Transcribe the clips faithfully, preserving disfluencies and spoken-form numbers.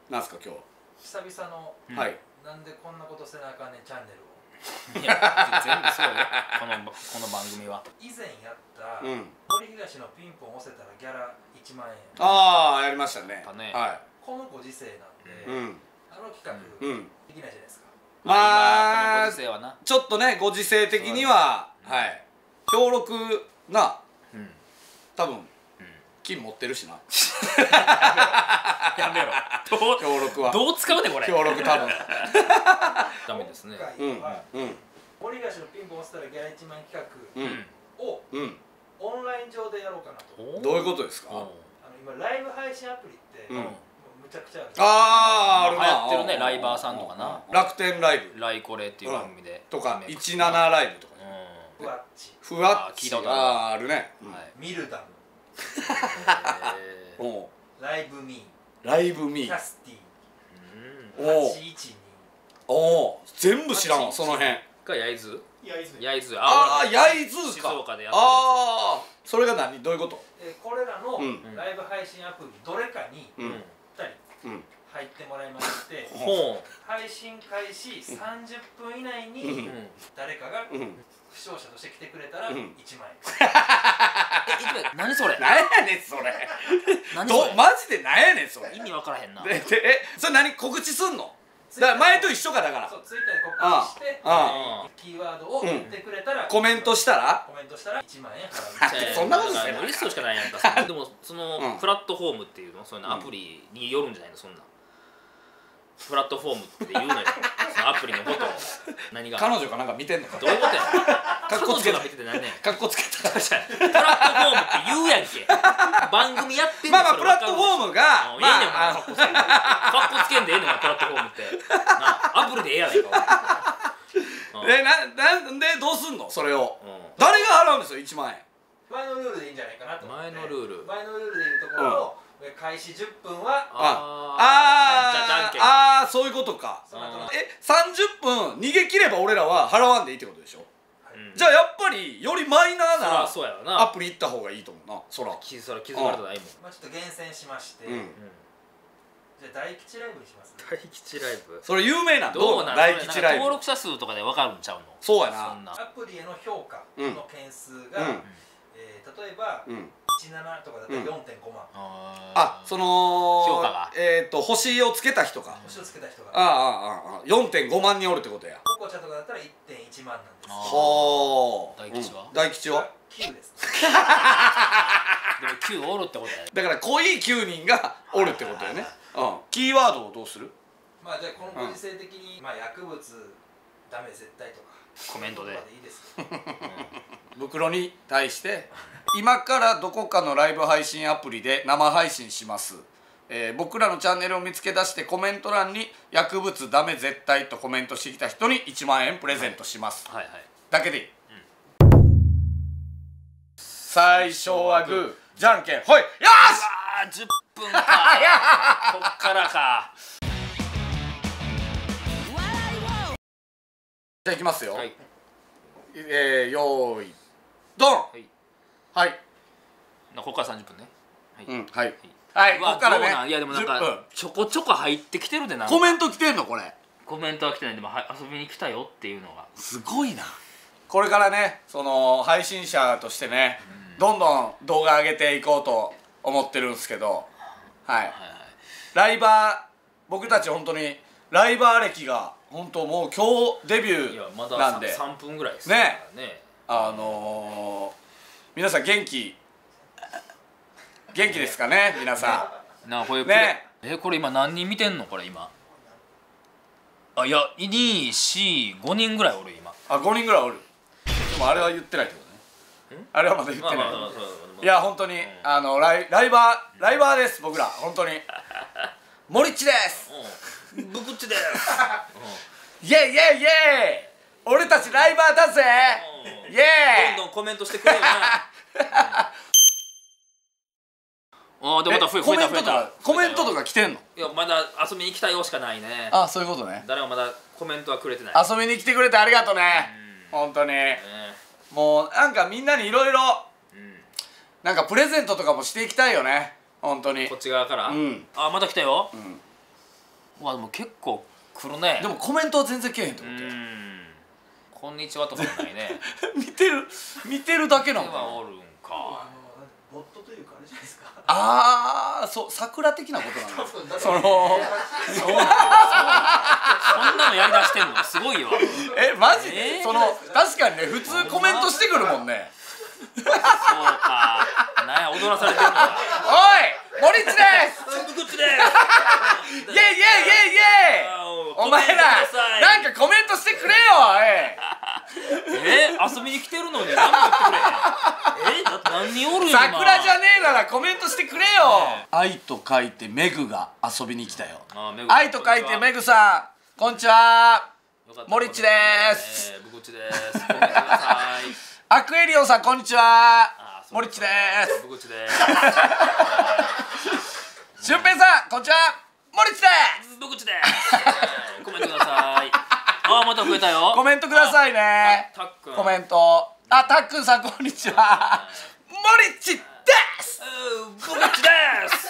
なんすか今日。 久々の、 はい。 なんでこんなことせなあかんねんチャンネルを。 いや全部そうよ。このこの番組は。 以前やったうん。 森東のピンポン押せたらギャラいちまんえん。 ああやりましたね。 ねはこのご時世なんで、 い。うん。 あの企画、 うん。 できないじゃないですか。 まあまあこのご時世はな。 ちょっとねご時世的にははい。協力なうん。 多分金持ってるしな。 やめろ。どう協力は。 どう使うねこれ。 協力多分。 ダメですね。 うんはい。 うん。 森東のピンポン押せたらギャラいちまんえん企画うんをうん。 オンライン上でやろうかなと。 どういうことですか。 あの今ライブ配信アプリって、 うん。 もうむちゃくちゃある。 あああるな。 流行ってるねライバーさんとかな。 楽天ライブライコレっていう番組で。 とかいちななライブとか。 ふわっち。 ふわっち。 聞いたことある。 あああるね。 はい。 ミルダム。 おライブミー。ライブミー。 ー。キャスティうん。 ー。 おはちいちに。 おお全部知らんわその辺。 が焼津。 焼津。 焼津。 ああ焼津静か。 岡でやってるやつ。 ああそれが何どういうこと。 でこれらのうんライブ配信アプリどれかにうんふたりうん入ってもらいましてほ配信開始さんじゅっぷん以内うう。 にうん。 誰かがうん視聴者として来てくれたらうんいちまんえん。 え、いつま何それ。 なんやねんそれ。 何それ。 どマジでなんやねんそれ。 意味わからへんな。 ででえそれ何告知すんの。だから前と一緒かだからそうツイッターで告知してああキーワードを言ってくれたらコメントしたらコメントしたらいちまんえんあ払う。 そんなことせなリストしかないやんか。そのでもそのうんプラットフォームっていうのそういうのアプリによるんじゃないのそんな。プラットフォームって言うのよ。そのアプリのことを。何が。 彼女かなんか見てんのか。 どういうことや。 かっこつけた彼女が見てて何ねん。 かっこつけた。 プラットフォームって言うやんけ。番組やってんまあまあプラットフォームがまあええねんまあかっこつけんで。かっこつけんでええねんプラットフォームって。なアプリでええやないか。 えななんでどうすんのそれを。 うん。 誰が払うんですよいちまんえん。 前のルールでいいんじゃないかなと思って。 前のルール。 前のルールでいうところを開始じゅっぷんはあじゃあじゃんけん。 ああそういうことか。 その後のえさんじゅっぷん逃げ切れば俺らは払わんでいいってことでしょ。 うんじゃあやっぱりよりマイナーそらなそうやろアな。 プリ行った方がいいと思うなそら。 気そら気づかれたないもん。 まあちょっと厳選しまして、 うんじゃあ大吉ライブにしますね。 大吉ライブ。 それ有名なんどうなん大吉ライブ。 登録者数とかでわかるんちゃうの。 そうやそんな。 アプリへの評価うんの件数が、 うんえー例えば、 うんいちななとかだったら よんてんごまん、 あその評価がえっと星をつけた人か。 星をつけた人があああああよんてんごまん人おるってことや。 ココちゃんとかだったら いってんいちまんなんですよ。 はあ大吉はうん大吉はきゅうです。 でもきゅうおるってことや。 だから濃いきゅうにんがおるってことよね。うんキーワードをどうする。 まあじゃあこのご時世的に、まあ薬物ダメ絶対とかコメントでそういうこといいですよ。 袋に対して今からどこかのライブ配信アプリで生配信します、えー僕らのチャンネルを見つけ出してコメント欄に薬物ダメ絶対とコメントしてきた人にいちまんえんプレゼントします、 はいはい。 だけでいい、最初はグーじゃんけんほいよーしああじゅっぷんか。こっからか。 じゃあいきますよ、 はいえー、よーいドンはい。 はいここからさんじゅっぷんね。はい。 うんはいはいうこわこからねどうなんいやでもなんじゅっぷんかちょこちょこ入ってきてるでなんか。 コメント来てんのこれコメントは来てないでもは遊びに来たよっていうのが。 すごいなこれからねその配信者としてね、どんどん動画上げていこうと思ってるんですけどはい、 はいはい。 ライバー僕たち本当にライバー歴が本当もう今日デビュいやまだーなんでさんぷんぐらいですねからね。 あのー、皆さん元気元気ですかね皆さなあこれねえこれ今何人見てんのこれ今。あいやに、し、ごにんぐらいおる今。 んあごにんぐらいおるでもあれは言ってないってことねあれはまだ言ってない、 まあまあまあそうそういや本当に、あのライライバーライバーです僕ら本当に森っちですうんぶくっちですイエイイエイイエイ俺たちライバーだぜうんイエイどんどんコメントしてくれよなああでもまた増え増えた増えたコメントとか来てんのいやまだ遊びに来たよしかないね。 あそういうことね誰もまだコメントはくれてない。 遊びに来てくれてありがとうね本当にねもうなんかみんなにいろいろうんなんかプレゼントとかもしていきたいよね本当にこっち側からうんあまた来たようんまあでも結構来るね。 でもコメントは全然けえへんってうことや。 んこんにちはとかもないね。 見てる見てるだけなのかな。 はおるんか。 あのボットというかあれじゃないですか。 ああ、そう桜的なことなの。そのそんなのやりだしてんのすごいわ。 えマジで、 えーその確かにね普通コメントしてくるもんね。 そうか。なんや踊らされてるのか。 おい森地ですブクッチです。 イエイイエイイエイイエイお前らなんかコメントしてくれよ。 え遊びに来てるのに何も言ってくれへん。えだって何人おるんや今。 桜じゃねえならコメントしてくれよ。愛と書いてメグが遊びに来たよ。愛と書いてメグさんこんにちは。森地です。 ブクッチです。コメントください。 アクエリオンさんこんにちは。森地です。 ブクッチです。 シュンペイさんこんにちは。森地です。 ブクッチです。コメントください。あまた増えたよ。 コメントくださいね。 たっくんコメント。あたっくんさんこんにちは。森地です。 ブクッチです。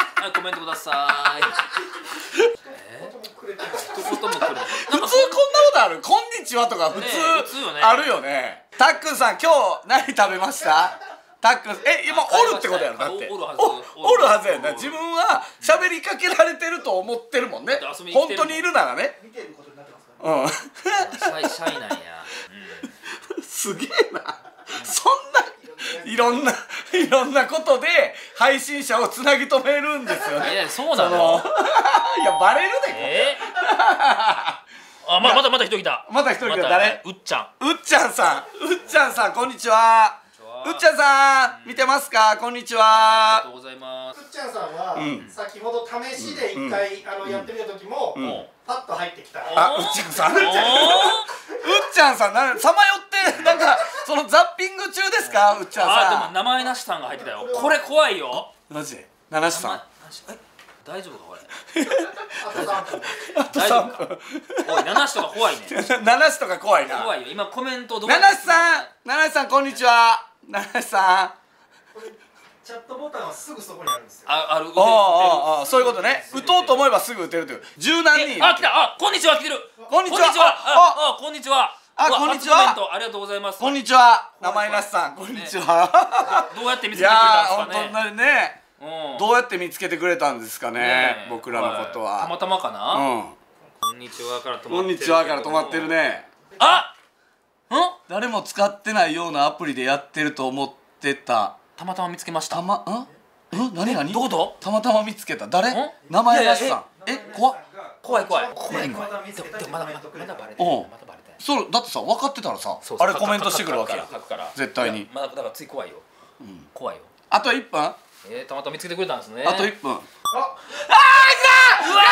コメントください。え一言もくれない。 普通こんなことある？こんにちはとか普通あるよね。たっくんさん今日何食べました？たっくんえ今おるってことやろ。だっておるはずやな。自分は喋りかけられてると思ってるもんね。本当にいるならね。 見てることになってますからね。 うん。シャイなんや。 すげえな。そんないろんないろんなことで配信者をつなぎ止めるんですよね。 いやそうなの。 いやバレるで。 え？あままたまた人来た。 また一人来た。誰？ うっちゃん。 うっちゃんさん。うっちゃんさんこんにちは。うっちゃんさん見てますか？こんにちは。 ありがとうございます。 うっちゃんさんは先ほど試しで一回あのやってみた時もパッと入ってきた。 あうっちゃんさん。うっちゃんさんなさまよってなんかそのザッピング中ですか？うっちゃんさん。 あでも名前なしさんが入ってたよ。これ怖いよ。 マジで？七しさん。 え大丈夫かこれ？ あとさんぷん。 あとさんぷん。 おい七しとか怖いね。 七しとか怖いな。 怖いよ。今コメントどう？ 七しさん七しさんこんにちは。七しさん。 チャットボタンはすぐそこにあるんですよ。 あある。 ああああそういうことね。打とうと思えばすぐ打てるという。十何人。 あ来た。あこんにちは来てる。 こんにちは。 ああこんにちは。 あこんにちは。 ありがとうございます。 こんにちは。名前なしさんこんにちは。 どうやって見つけてくれたんですかね。 いやー本当にね。どうやって見つけてくれたんですかね。僕らのことは。 たまたまかな。 うん。 こんにちはから止まってる。 こんにちはから止まってるね。 あ。ん？ 誰も使ってないようなアプリでやってると思ってた。 たまたま見つけました。 たまん？ん？何何？ どういうこと？ たまたま見つけた。誰？名前なしさん。え怖っ。 怖い怖い怖い怖い。 まだまだまだバレてる。まだバレてる。 そうだってさ分かってたらさあれコメントしてくるわけや。絶対に。 まだだからつい怖いよ。怖いよ。 あといっぷん？ えたまたま見つけてくれたんですね。 あといっぷん。ああうわうわ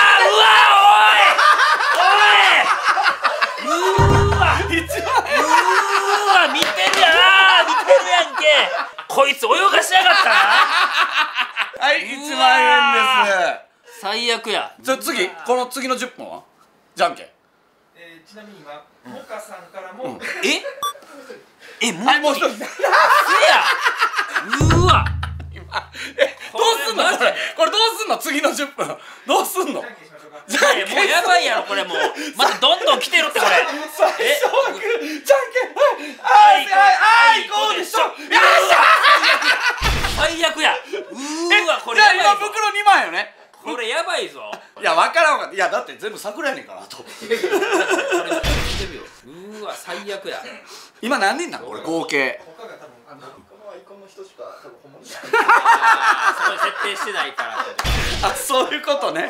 おいおいうわ一万円。 うわ見てるやん見てるやんけ。こいつ泳がしやがったな。 はいいちまんえんです。 最悪や。 じゃあ次この次のじゅっぷんはじゃんけん。 えーちなみに今モカさんからもええもうはいもう一人。 せやうわえどうすんのこれこれどうすんの次のじゅっぷんどうすんの。 じゃんけんしましょうか。 じゃんけん。 もうやばいやろこれもうまたどんどん来てるってこれ。 最初はグーじゃんけんはいはいはいこうでしょ。よっしゃ。 最悪や。うーわこれじゃあ今やばいぞ。 袋にまんよね。 これやばいぞ。 いや分からんわかった。いやだって全部桜やねんからと。 これ来てるよ。うーわ最悪や。 今何人なのこれ合計。 他が多分あのこのアイコンの人しか多分本物じゃない。 あーそこに設定してないからって。 あそういうことね。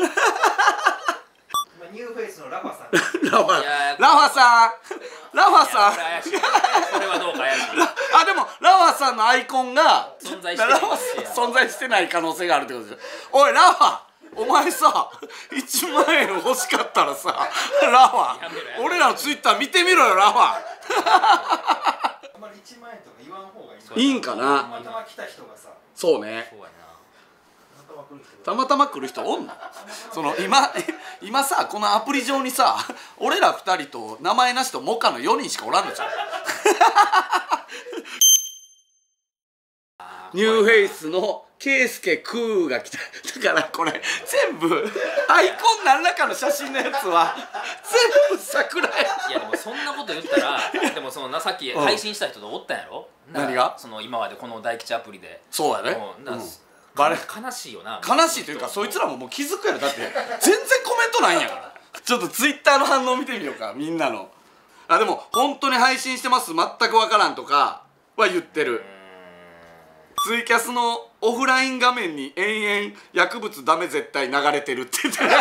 今ニューフェイスのラファさん。 ラファいやーラファさんラファさん。 これ怪しい。これはどうか怪しい。 あでもラファさんのアイコンが存在してないラファさん存在してない可能性があるってことですよ。おいラファお前さいちまんえん欲しかったらさラファやめろやめろ俺らのツイッター見てみろよラファ。 あんまりいちまんえんとか言わん方がいい。 いいんかたな。 またま来た人がさ、 そうね。 そうやな。 たまたま来る人がたまたま来る人おんの。その今今さこのアプリ上にさ俺らふたりと名前なしとモカのよにんしかおらんのじゃん。ニューフェイスのケイスケクーが来た。だからこれ全部アイコン何らかの写真のやつは全部桜や。 いやでもそんなこと言ったらでもそのなさっき配信した人とおったんやろ。 何が？ その今までこの大吉アプリで。 そうやね。 バレ悲しいよな。 悲しいというかそいつらももう気づくやろ。だって全然コメントないんやから。ちょっとツイッターの反応見てみようか、みんなの。あでも本当に配信してます全くわからんとかは言ってる。ツイキャスのオフライン画面に延々薬物ダメ絶対流れてるって言ってる。だ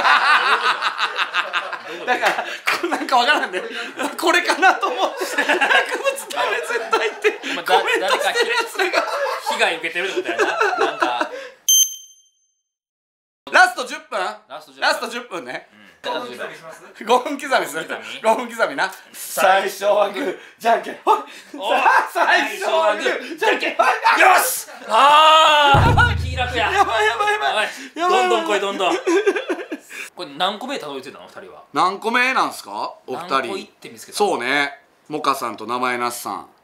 からこれなんかわからんね。これかなと思って薬物ダメ絶対ってコメントしてるやつが被害受けてるってことやな。なんかラストじゅっぷん？ ラストじゅっぷんラストじゅっぷんね。 ごふん刻みします？ ごふん刻みする。ごふん刻みな。最初はグーじゃんけんほい。最初はグーじゃんけんほい。 よし。ああ気楽や。 やばいやばいやばい。 どんどん来いどんどん。これ何個目たどり着いたのふたりは？ 何個目なんすかお二人？ 何個行って見つけた？ そうね。モカさんと名前なしさん。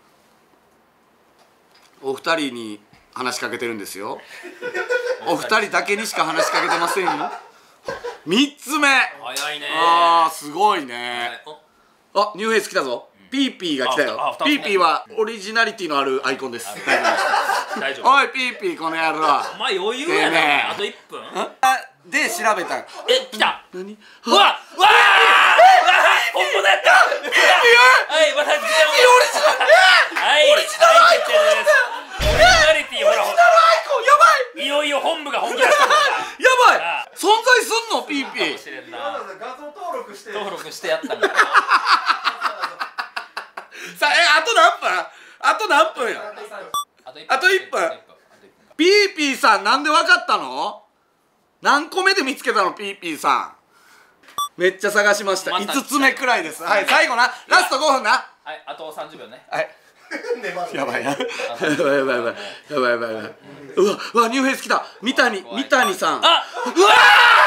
お二人に話しかけてるんですよ。お二人だけにしか話しかけてませんよ。三つ目。 早いね。 ああすごいね。あニューフェイス来たぞ。ピーピーが来たよ。ピーピーはオリジナリティのあるアイコンです。 大丈夫。 おいピーピーこの野郎。 お前余裕やな。あといっぷんで調べた。 え来た。 何？ うわうわ本物やった。はいまた来た。はいオリジナルアイコン。オリジナリティほら。オリジナルアイコンやばい。いよいよ本部が本気出したんだ。 やばい。存在すんのピーピー。 画像登録して登録してやったんだ。 さあえあと何分？あと何分や。あといっぷん。ピーピーさんなんでわかったの？何個目で見つけたのピーピーさん。めっちゃ探しました。いつつめくらいです。はい最後なラストごふんな。 はいあとさんじゅうびょうね。 はい。やばいな。やばいやばいやばいやばいやばいやばい。うわうわニューフェイス来た。三谷三谷さん。 あうわうわ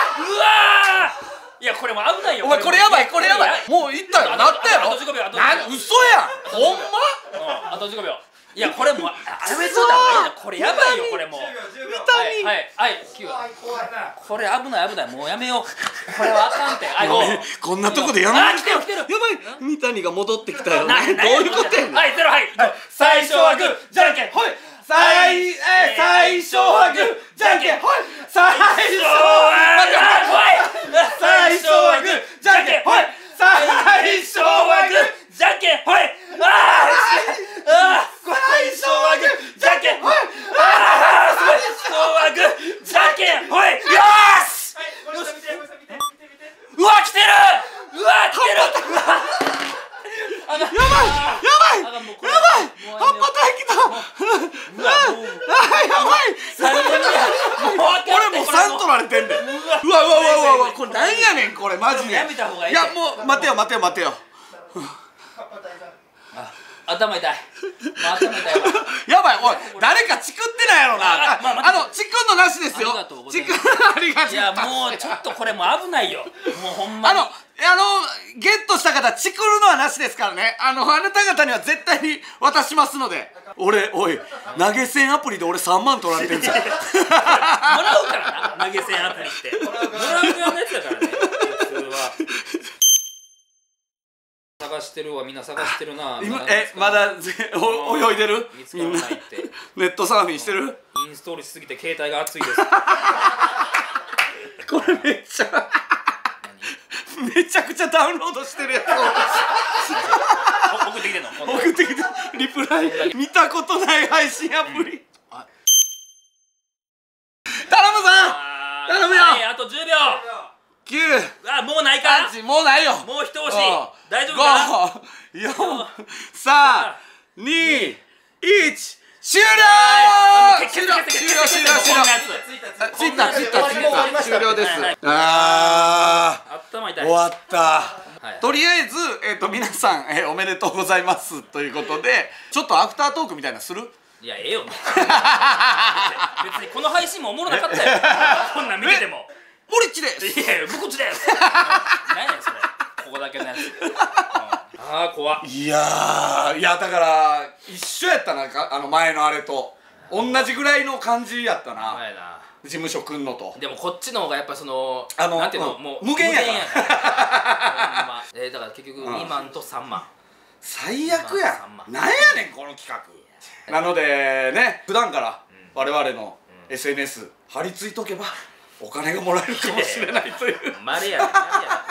いやこれも危ないよ。 お前これやばいこれやばい。もういったよなったやろ。 あとじゅうごびょう。 な嘘やん。ほんま？ あとじゅうごびょう。いやこれもうやめとった方がいいな。これやばいよこれもう。 三谷。 はいはいきゅう。これ危ない危ないもうやめよう。これはあかんて。あご。 こんなとこでやめあ来てる来てる。 やばい三谷が戻ってきたよ。どうないうことやねん。 はいゼロはい。最初はグーじゃんけんほい。 最え最初はグーじゃんけんほい。最初はグー最初はグーじゃんけんほい。最初はグーじゃんけんほい。ああ最初はグーじゃんけんほい。ああ最初はグーじゃんけんほい。よし。うわ来てる。うわ来てる。 やばいやばいやばい葉っぱ大きた。 うわもうやばい俺もうさん取られてんねん。うわうわうわうわうわこれなんやねんこれマジで。 やめた方がいい。 いやもう待てよ待てよ待てよ。 頭痛い。頭痛いわ。 やばいおい誰かチクってないやろな。あのチクんのなしですよ。 ありがとうございチクます。 ありがとう。 いやもうちょっとこれもう危ないよ。もうほんまに。 あのあのゲットした方チクるのはなしですからね。あのあなた方には絶対に渡しますので。俺おい投げ銭アプリで俺さんまん取られてんじゃん。もらうからな投げ銭アプリって。もらう側のやつだからね普通は。探してるわみんな探してるな。 今えまだお泳いでる見つからないって。 ネットサーフィンしてる。 インストールしすぎて携帯が熱いです。 これめっちゃめちゃくちゃダウンロードしてるやつ送ってきてんの。 送ってきてリプライ見たことない配信アプリ。頼むぞ頼むよ。 はいあとじゅうびょう。 きゅうあもうないか。 もうないよ。 もう一押し大丈夫か。 ごよんさんにいち終了。終了終了終了終了。ついたついたついた終了です。ああ頭痛い。 終わった。とりあえずえっと皆さんえおめでとうございますということでちょっとアフタートークみたいなする。 いやええよ。別にこの配信もおもろなかったよ。こんなん見てても。 ボリッチです。 いやいや、ぶこっちです。何やそれ。ここだけのやつ。ああ、怖っ。 いやー、いやだから一緒やったなかあの前のあれと。 同じぐらいの感じやったな、 前な事務所来んのと。 でもこっちの方がやっぱそのあのなんていうの、 うんもう無限やから無ほんまえーだから結局うんにまんとさんまん最悪やさんまん。なんやねんこの企画。なのでね、普段から我々の エスエヌエス 貼り付いとけばお金がもらえるかもしれないというまれやねまれやね